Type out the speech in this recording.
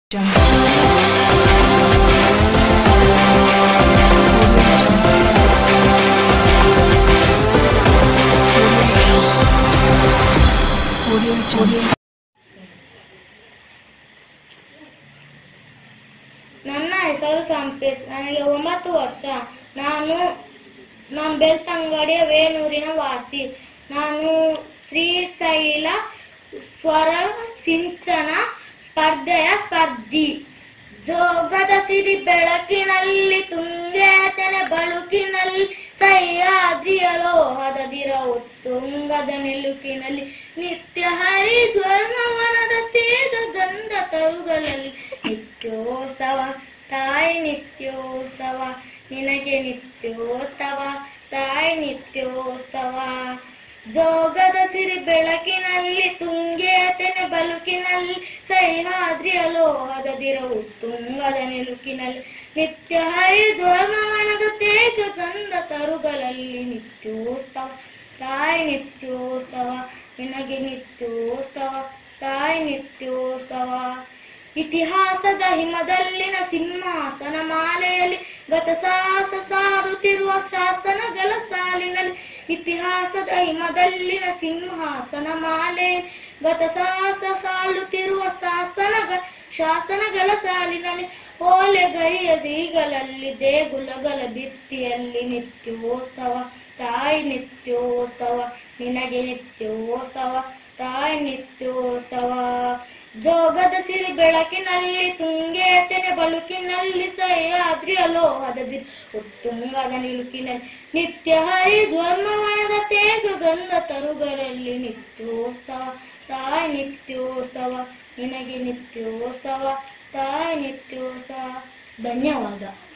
ನನ್ನ ಹೆಸರು ಸಂಪೇತ್. ನನಗೆ 9 ವರ್ಷ. ನಾನು ಬೆಳ್ತಂಗಡಿಯ ವೇಣೂರಿನ ವಾಸಿ. ನಾನು ಶ್ರೀಶೈಲ ಸ್ವರ ಸಿಂಚನ ಸ್ಪರ್ಧೆಯ ಸ್ಪರ್ಧಿ. ಜೋಗದ ಸಿರಿ ಬೆಳಕಿನಲ್ಲಿ ತುಂಗೆತನೆ ಬಳುಕಿನಲ್ಲಿ ಸಹ್ಯಾದ್ರಿಯ ಲೋಹದ ದಿರವು ತುಂಗದ ನಿಲುಕಿನಲ್ಲಿ ನಿತ್ಯ ಹರಿದ್ವರ್ಣವನದ ತೇಜ ಗಂಧ ತರುಗಳಲ್ಲಿ ನಿತ್ಯೋತ್ಸವ ತಾಯಿ ನಿತ್ಯೋತ್ಸವ ನಿನಗೆ ನಿತ್ಯೋತ್ಸವ ತಾಯಿ ನಿತ್ಯೋತ್ಸವ. ಜೋಗದ ಸಿರಿ ಬೆಳಕಿನಲ್ಲಿ ತುಂಗೆತನೆ ಬಳುಕಿನಲ್ಲಿ ಸಹ್ಯಾದ್ರಿಯ ಲೋಹದ ದಿರವು ತುಂಗದ ನಿಲುಕಿನಲ್ಲಿ ನಿತ್ಯ ಹರಿದ್ವರ್ಣವನದ ತೇಜ ಗಂಧ ತರುಗಳಲ್ಲಿ ನಿತ್ಯೋತ್ಸವ ತಾಯಿ ನಿತ್ಯೋತ್ಸವ ನಿನಗೆ ನಿತ್ಯೋತ್ಸವ ತಾಯಿ ನಿತ್ಯೋತ್ಸವ. ಇತಿಹಾಸದ ಹಿಮದಲ್ಲಿನ ಸಿಂಹಾಸನ ಮಾಲೆಯಲ್ಲಿ ಗತಸಾಸ ಸಾರುತ್ತಿರುವ ಶಾಸನಗಳ ಸಾಲಿನಲ್ಲಿ ಇತಿಹಾಸದ ಹಿಮದಲ್ಲಿನ ಸಿಂಹಾಸನ ಮಾಲೆಯಲ್ಲಿ ಗತಸಾಸ ಸಾಲುತ್ತಿರುವ ಶಾಸನಗಳ ಸಾಲಿನಲ್ಲಿ ಓಲೆಗರಿಯ ಸಿಹಿಗಳಲ್ಲಿ ದೇಗುಲಗಳ ಭಿತ್ತಿಯಲ್ಲಿ ನಿತ್ಯೋತ್ಸವ ತಾಯಿ ನಿತ್ಯೋತ್ಸವ ನಿನಗೆ ನಿತ್ಯೋತ್ಸವ ತಾಯಿ ನಿತ್ಯೋತ್ಸವ. ಜೋಗದ ಸಿರಿ ಬೆಳಕಿನಲ್ಲಿ ತುಂಗೆತನೆ ಬಳುಕಿನಲ್ಲಿ ಸಹ್ಯಾದ್ರಿಯ ಲೋಹದ ಉತ್ತುಂಗದ ನಿಲುಕಿನಲ್ಲಿ ನಿತ್ಯ ಹರಿದ್ವರ್ಣವನದ ತೇಜ ಗಂಧ ತರುಗಳಲ್ಲಿ ನಿತ್ಯೋತ್ಸವ ತಾಯಿ ನಿತ್ಯೋತ್ಸವ ನಿನಗೆ ನಿತ್ಯೋತ್ಸವ ತಾಯಿ ನಿತ್ಯೋತ್ಸವ. ಧನ್ಯವಾದ.